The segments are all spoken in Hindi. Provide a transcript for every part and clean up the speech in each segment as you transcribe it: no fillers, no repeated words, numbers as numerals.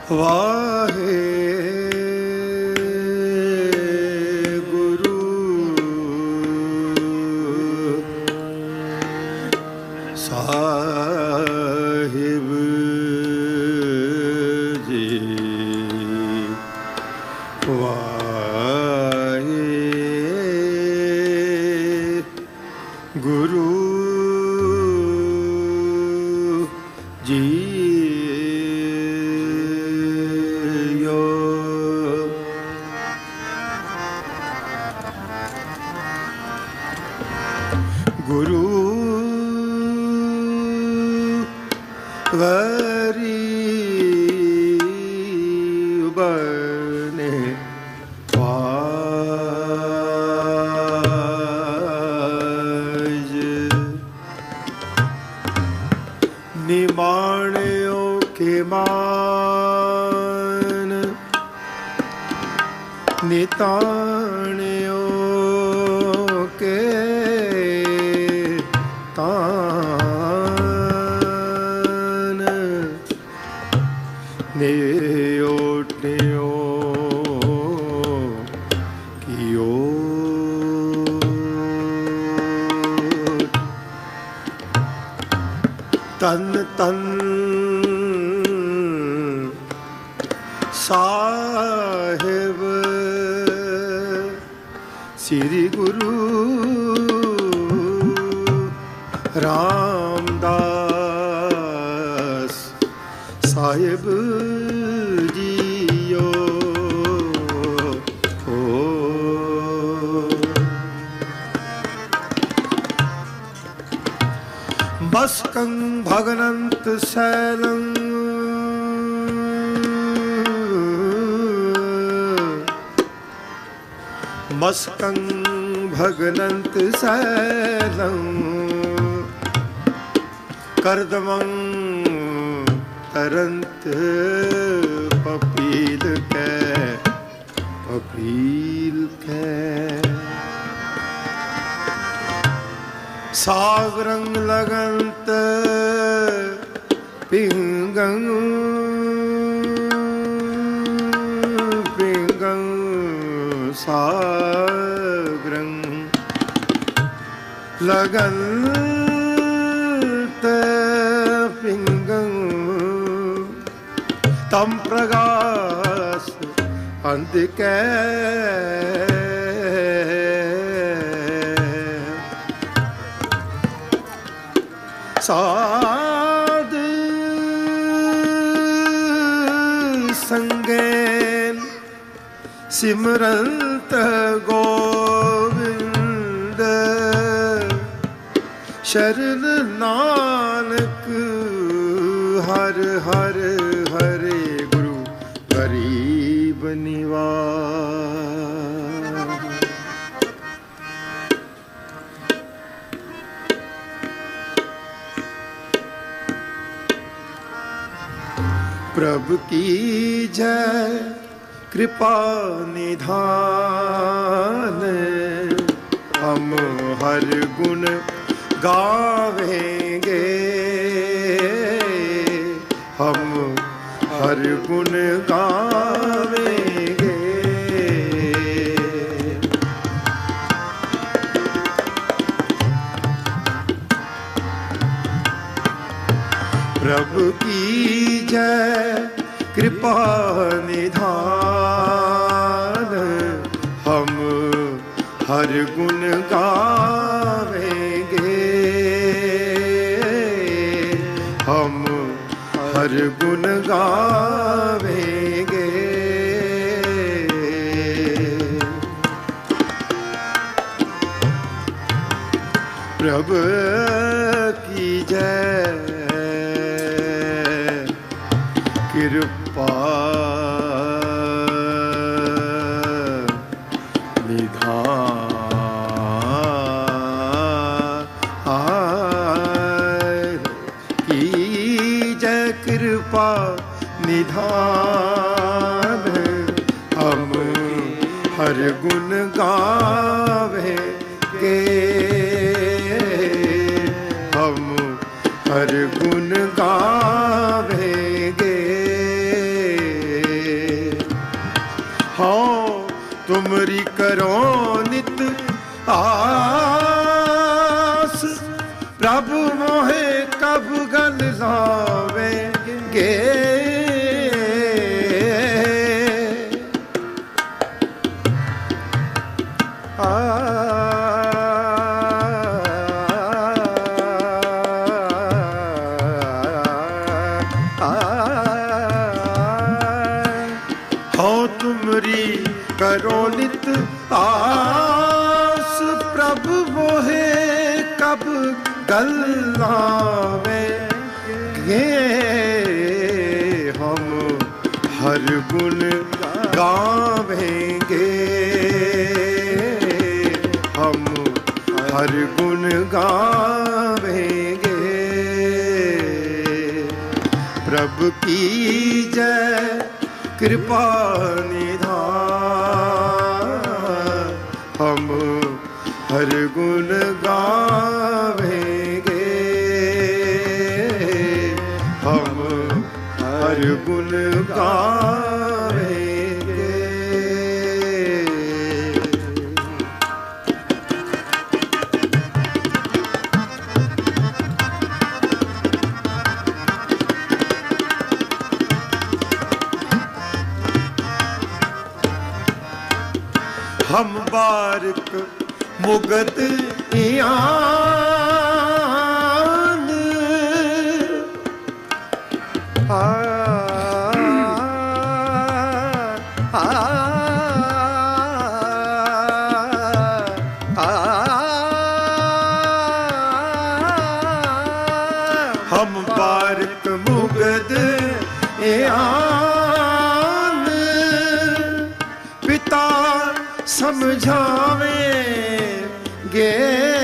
ਵਾਹੇ ਗੁਰੂ ਸਾਹਿਬ ਜੀ ਵਾਹੇ ਗੁਰੂ ਜੀ ਗੁਰੂ ਵਰੀ ਬਨੇ ਪਾਜ ਨਿਮਾਣਿਓ ਕੇ ਮਾਨ ਨਿਤਾਣਿਓ ਕੇ ਤਾਨ ਨਿਓਟਿਓ ਕੀਓ ਤਨ ਤਨ ਸਾਹਿਬ ਸ੍ਰੀ ਗੁਰੂ ਰਾਮਦਾਸ ਸਾਹਿਬ ਜੀਓ ਮਸਕੰ ਭਗਨੰਤ ਸੈਲੰ ਮਸਕੰ ਭਗਨੰਤ ਸੈਲੰ ਕਰਦਮੰ ਤਰੰਤ ਪਪੀਲ ਕੈ ਸਾਗਰੰ ਲਗੰਤ ਪਿੰਗੰ ਸਾਗਰੰ ਲਗੰਤ ਪਿੰਗੰ ਤਮ ਪ੍ਰਗਾਸ ਅੰਧਿਕੈ ਸਾਧ ਸੰਗੇਨ ਸਿਮਰੰਤ ਗੋਵਿੰਦ ਸ਼ਰਨ ਨਾਨਕ ਹਰ ਹਰ ਹਰੇ ਗੁਰੂ ਗਰੀਬ ਨਿਵਾਸ। प्रभ की जय कृपा निधान हम हर गुण गावेंगे हम हर गुण गावेंगे प्रभु की जय कृपा निधान हम हर गुण गावेंगे हम हर गुण गावेंगे प्रभु की जय कृपा निधान की जय कृपा निधान हम हर गुण गावेंगे हम हर गुण गावेंगे तुमरी करो नित आस, प्रभु मोहे कब गल लावेंगे। करो नित आस, प्रभु मोहे कब गल लावेंगे। हम हर गुण गावेंगे, हम हर गुण गावेंगे। प्रभु की जय कृपा निधान, हम हर गुण गावेंगे, हम हर गुण गावेंगे। हम बारिक मुगत यान, हम बारिक मुगत यान, पिता समझावेंगे।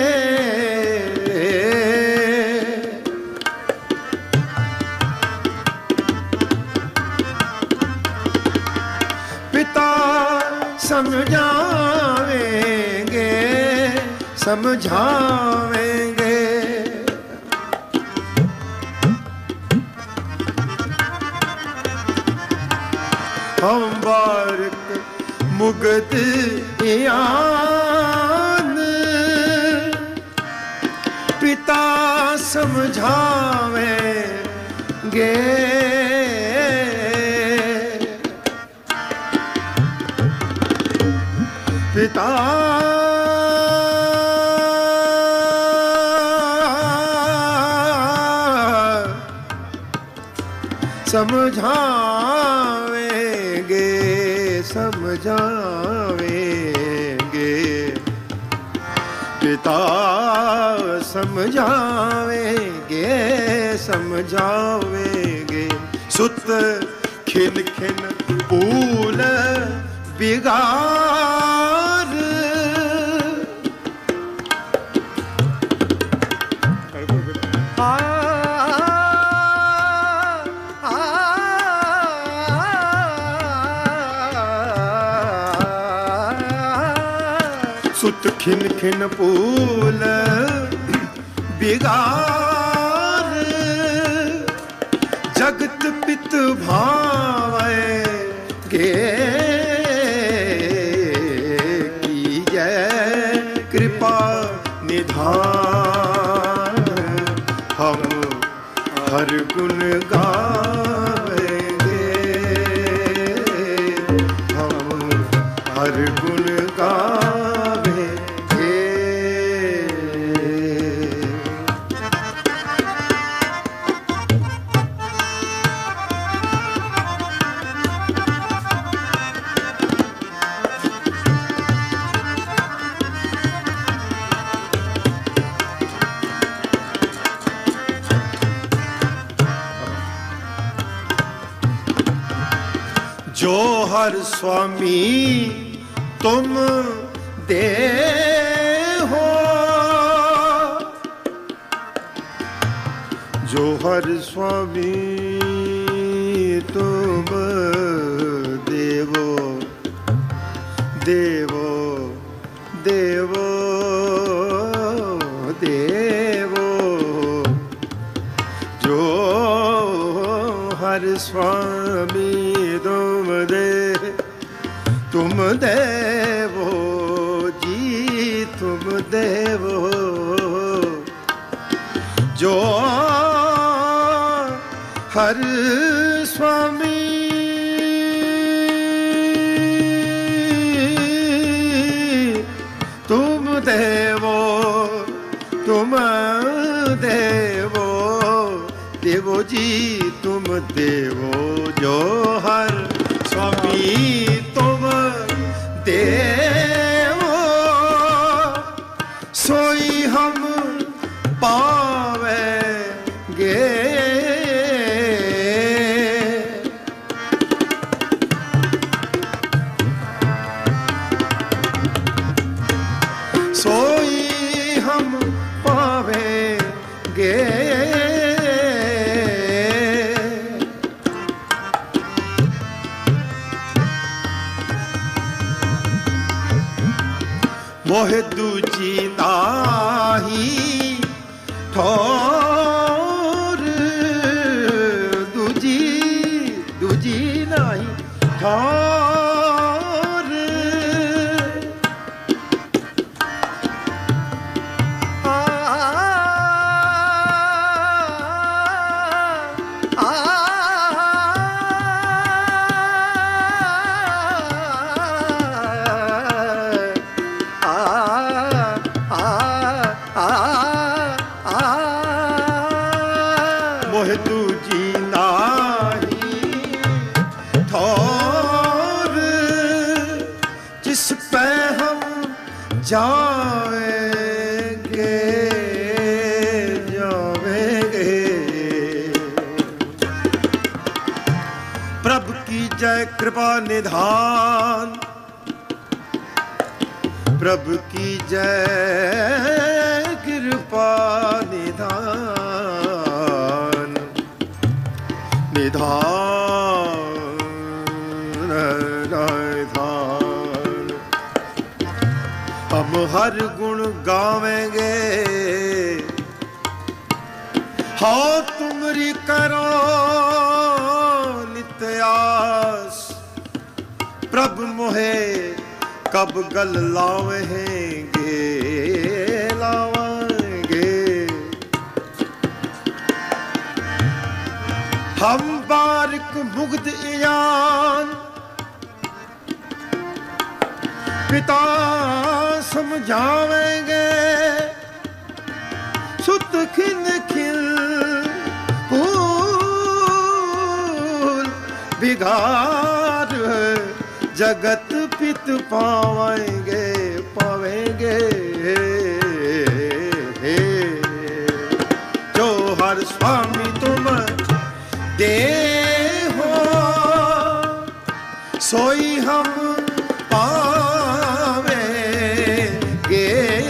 पिता समझावेंगे, समझावेंगे। हम बारिक मुगत यान, पिता समझावेंगे। पिता समझावेंगे, समझावेंगे। पिता समझावेंगे, समझावेंगे। सुत खिन खिन पूल बिगार, सुत खिन खिन पूल बिगार, जगत पित भावेंगे। की जय कृपा निधान, हम हर गुण गावेंगे, हम हर गुण गावेंगे। जो हर स्वामी तुम दे हो, जो हर स्वामी तुम देवो, देवो देवो देवो। जो हर स्वामी तुम देवो, देवो जो हर स्वामी तुम देवो तुम देवो देवो जी तुम देवो जो हर स्वामी तुम देवो सोई हम पावेंगे सोई हम पावेंगे मोह दूजी नाही ठोर दूजी नाही ठोर मोह दूजी नाही ठोर जिस पे हम जावेंगे जावेंगे प्रभु की जय कृपा निधान प्रभु की जय कृपा निधान निधान निधान हम हर गुण गावेंगे हाँ तुमरी करो नित्य आस प्रभु मोहे कब गल लावेंगे लावेंगे हम बारिक मुग्ध इयान पिता समझावेंगे सुत खिन खिल फूल बिगाड़ जगत पित पावेंगे पावेंगे जो हर स्वामी तुम देहो सोई हम पावेंगे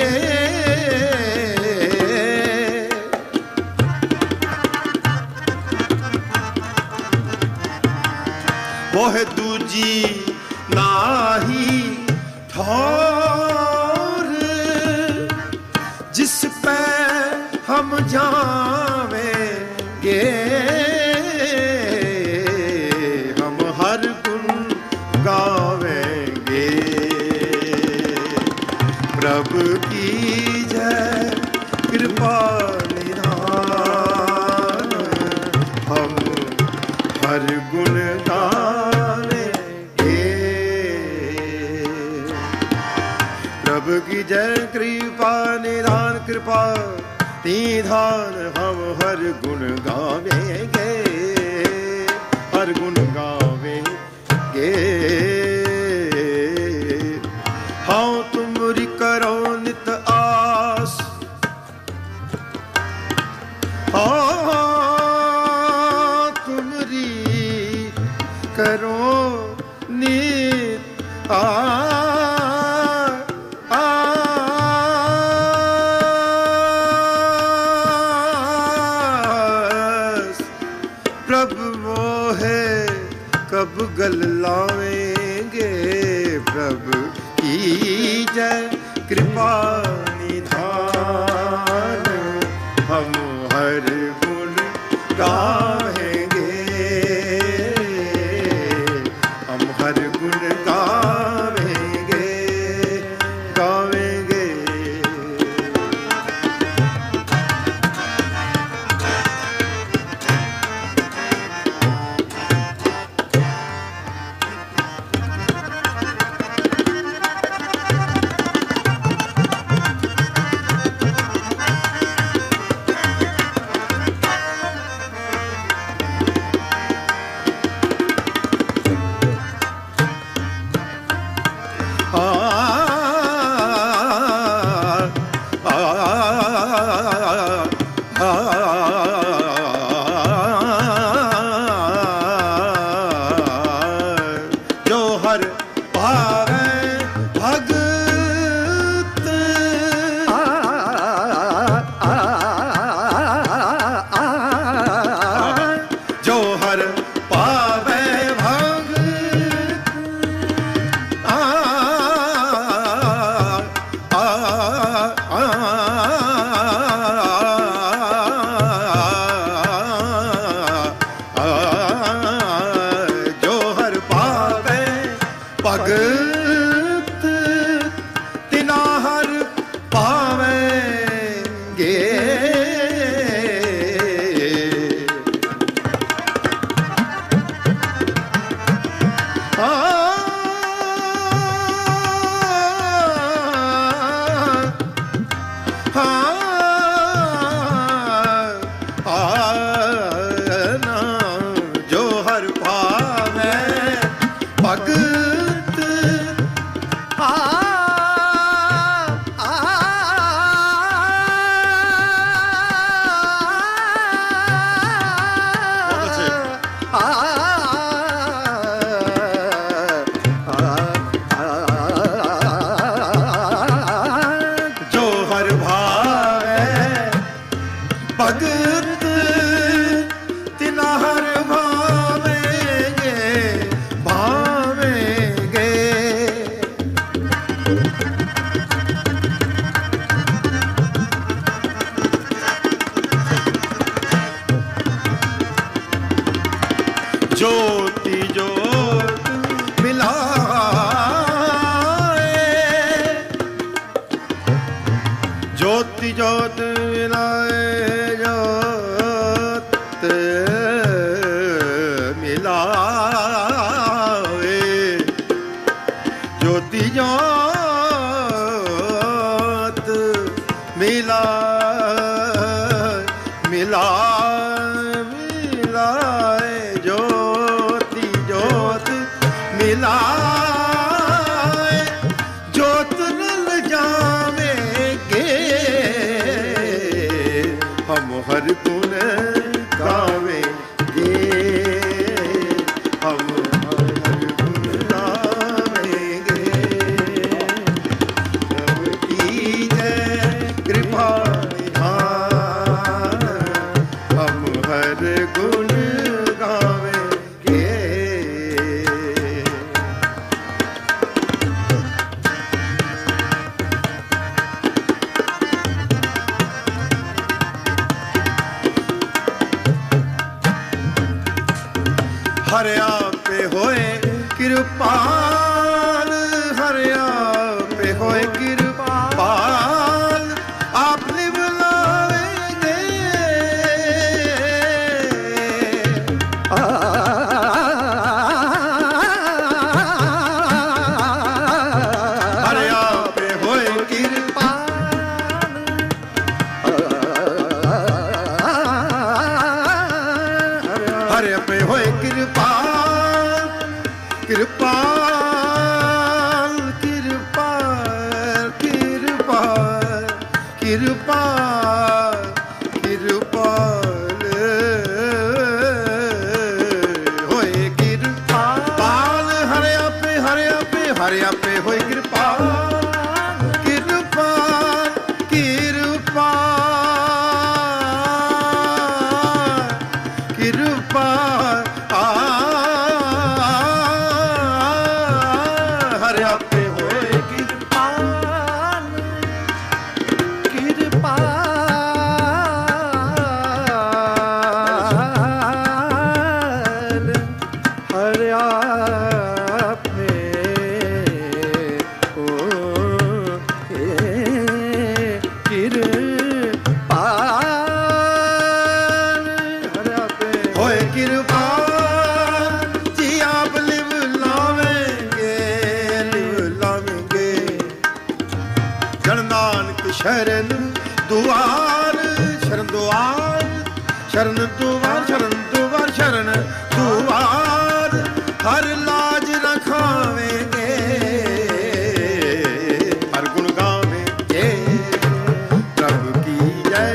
मोह दूजी नाही ठोर जिस पे हम जावेंगे हम हर गुण गावेंगे प्रभु की जय कृपा निधान हम हर गुण प्रभु की जय कृपा निधान कृपा निधान हम हर गुण गावेंगे हर गुण गावेंगे हाँ तुमरी करो नित आस हाँ तुमरी करो नित प्रभु मोहे कब गल लावेंगे प्रभु की जय कृपा निधान हम हर गुण गावेंगे हम हर गुण गावेंगे गावेंगे ਭਗਤ ਭਗਤ ਤਿਨਾ ਹਰ ਭਾਵੇਂਗੇ ਭਾਵੇਂਗੇ। ਜੋਤੀ ਜੋਤ ਮਿਲਾਏ ਜੋਤੀ ਜੋਤ ਮਿਲਾਏ ਮਿਲਾਏ ਜੋਤੀ ਜੋਤ ਮਿਲਾਏ ਜੋਤੀ ਜੋਤ ਮਿਲਾਏ ਜੋਤ ਨਲ ਜਾਵੇਂਗੇ ਹਮ ਹਰ ਗੁਣ गावेंगे हम हर गुण गावेंगे। प्रभु की जय कृपा निधान हम हर गुण गावेंगे। हरे आपे होए कृपाल हरे आपे होए कृपाल आप निभलावेंगे। हरे आपे होए कृपाल हरे आपे होए कृपाल कृपाल कृपाल कृपाल कृपाल होए कृपाल हरे आपे होए कृपाल कृपाल कृपाल कृपाल हरे आपे होए कृपाल कृपाल हरे आपे होए कृपाल जी आप लिव लावेंगे जन नानक शरण दुआर शरण दुआर शरण दुआर शरण दुआर शरण दुआर हर लाज रखावेंगे हर गुण गावेंगे। प्रभु की जय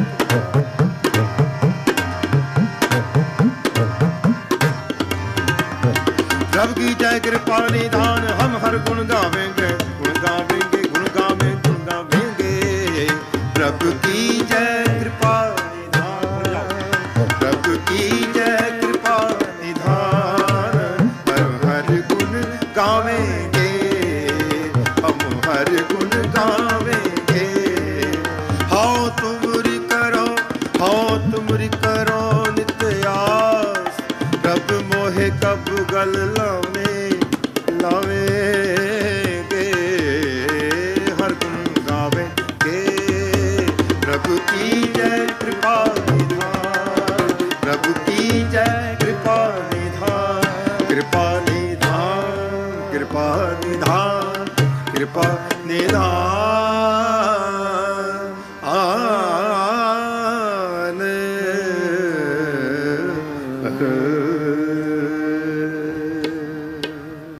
प्रभु की जय कृपा निधान हम हर गुण गावेंगे गुण गावेंगे गुण गावेंगे गुण गावेंगे। प्रभु की जय कृपा निधान प्रभु की जय कृपा निधान हम हर गुण गावेंगे हम हर गुण गावेंगे। हाँ तुमरी करो नित्य आस प्रभु मोहे कब गल लावेंगे हर गुण गावेंगे। प्रभु की जय कृपा निधान प्रभु की जय कृपा निधान कृपा निधान कृपा निधान कृपा निधान